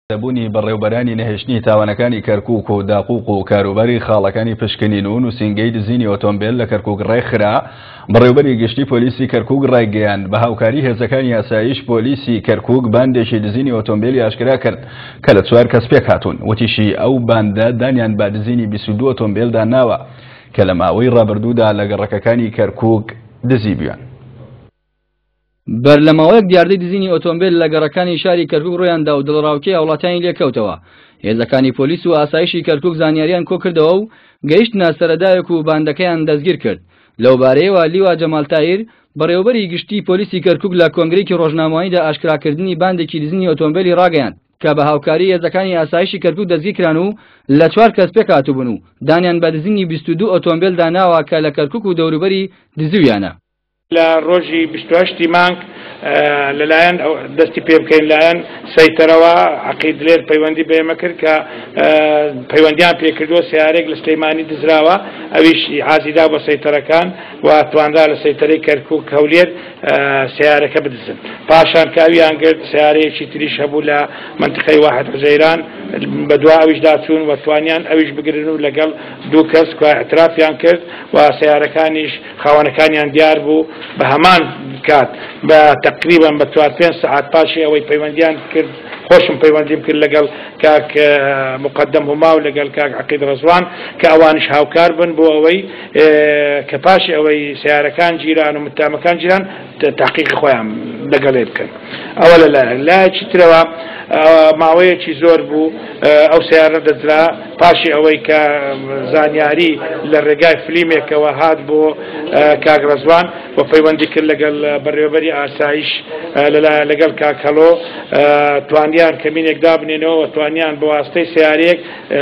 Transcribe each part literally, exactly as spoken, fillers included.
دەبوونی بەڕێوەبەرانی نەهێشتنی تاوانەکانی کەرکووک و داقووق و کاروباری خاڵەکانی پشکنینون و سینگەی دزینی ئۆتۆمبیل لە کەرکووک ڕێکخرا. بەڕێوەبەری گشتی پۆلیسی کەرکووک ڕایگەیاند بە هاوکاری هێزەکانی یاساییش پۆلیسی کەرکووک باندێکی دزینی ئۆتۆمبیلی ئاشکرا کرد کە لە چوار کەس پێک هاتوون. وتیشی ئەو باندە دانیان با دزینی بیست و دوو ئۆتۆمبیلدا ناوە کە لە ماوەی ڕابردوودا لە گەڕەکەکانی کەرکووک دزی بیان. بەرلەماوەیەک دیاردەی دزینی ئۆتۆمبیل لە گەڕەکانی شاری کەرکووک ڕۆیاندا و دڵڕاوکەی هاوڵاتیانی لێکەوتەوە. هێزەکانی پۆلیس و ئاسایشی کەرکووک زانیاریان کۆ کردەوە و گەیشتنە سەرەدایەک و باندەکەیان دەستگیر کرد. لەو بارەیەوە لیوا جەمالتایر بەڕێوەبەری گشتی پۆلیسی کەرکووک لە کۆنگرەیەکی ڕۆژنامەوەییدا ئاشکراکردنی باندێکی دزینی ئۆتۆمبیلی ڕاگەیاند کە بە هاوکاری هێزەکانی ئاسایشی کەرکووک دەستگیرکران و لە چوار کەس پێک هاتووبوون و دانیان بە دزینی بیست و دوو ئۆتۆمبیلدا ناوە کە لە کەرکووک و دەوروبەری دزیویانە. لە ڕۆژی بیست و هەشتی مانگ لەلایەن دەستی پێ بکەین لایەن سەیتەرەوە عەقید لێر پەیوەندی بەێمە کرد کە پەیوەندیان پێکردووە سیارێک لە سلەیمانی دزراوە، ئەویش حازیدا بە سەیتەرەکان و تواندا لە سەیتەرەی کەرکووک هەولێر سیارەکە بدزن. پاشان کاویان کرد سیارەیەکی تریش هەبوو لە منتقەی واحد حوزەیران، بە دوا ئەویش داچوون و توانیان ئەویش بگرن و لەگەڵ دوو کەس ئەترافیان کرد و سیارەکانیش خاوەنەکانیان دیار بوو. بە هەمان کات بە تقریبا بە چوار پێنج سەعات پاشی ئەوەی پەیوەندیان کرد، خۆشم پەیوەندیم کرد لەگەڵ کاک مقدم هوما و لەگەڵ کاک عەقید ڕەزوان کە ئەوانش هاوکار بن بۆ ئەوەی کە پاشی ئەوەی سیارەکان گیران و متامەکان گیران تحقیقی خۆیان لەگەڵێ بکەن. ئەوە لەلایەن لایەکی ترەوە ماوەیەکی زۆر بوو ئەو سیارە دەدرا پاشی ئەوەی کە زانیاری لە ڕێگای فلیمێکەوە هات بۆ کاک ڕەزوان و پەیوەندی کرد لەگەڵ بەڕێوەبەری ئاسایش لەگەڵ کاک هەڵۆ توانیان کەمینێک دابنێنەوە و توانیان بە واستەی سیارێک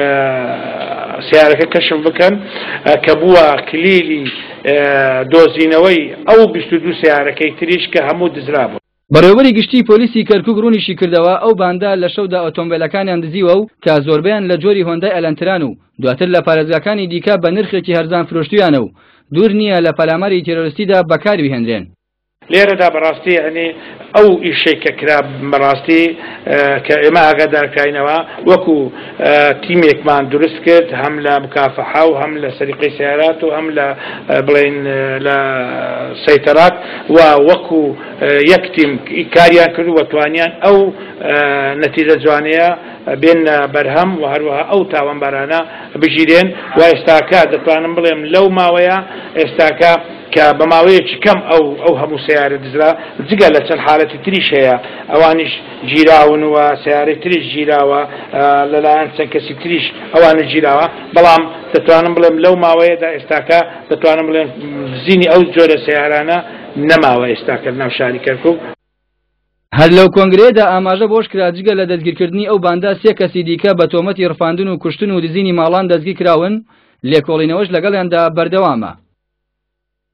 سیارەکە کەشف بکەن کە بووە کلیلی دۆزینەوەی ئەو بیست و دوو سیارەکەی تریش کە هەموو دزرا بوو. بەڕێوەبەری گشتی پۆلیسی کەرکووک ڕوونیشی کردەوە ئەو باندا لە شەودا ئۆتۆمبیلەکانیان دزیوە و کە زۆربیان لە جۆری هۆندای ئەلەنتران و دواتر لە پارێزگاکانی دیکە بە نرخێکی هەرزان فرۆشتویانە و دوور نییە لە پەلاماری تێرۆریستیدا بەکاربهێنرێن. لێرەدا بەڕاستی ئەنێ ئەو ئیشەی کە کرا بەڕاستی کە ئێمە ئاگادارکراینەوە وەکو تیمێکمان دروست کرد هەم لە مکافەحا و هەم لە سەریقەی سیارات و هەم لە بڵێن لە سەیتەرات و وەکو یەک تیم کاریان کرد و توانیان ئەو نەتیجە جوانەیە بێن بەرهەم و هەروەها ئەو تاوانبارانە بژیرێن و ئێستاکە دەتوانم بڵێم لەو ماوەیە ئێستاکە کە بە ماوەیەکی کەم ئەو ئەو هەموو سیارە دزرا جگە لە چەند حالەتی تریش هەیە ئەوانیش گیراون و سیارەی تریش گیراوە لەلایەن چەند کەسی تریش ئەوانە گیراوە، بەڵام دەتوانم بڵێم لەو ماوەیەدا ئێستاکە دەتوانم بڵێم زینی ئەو جۆرە سیارانە نەماوە ئێستاکە ناو شاری کەرکووک. هەر لەو کۆنگرەیەدا ئاماژە بۆش کرا جگە لە دەستگیرکردنی ئەو باندا سێ کەسی دیکە بە تۆمەتی ڕفاندن و کوشتن و دزینی ماڵان دەستگیر کراون، لێکۆڵینەوەش لەگەڵیاندا بەردەوامە.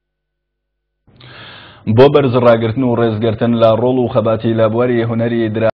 بۆ بەرز ڕاگرتن و ڕێزگرتن لە ڕۆڵ و خەباتی لە بواری هونەری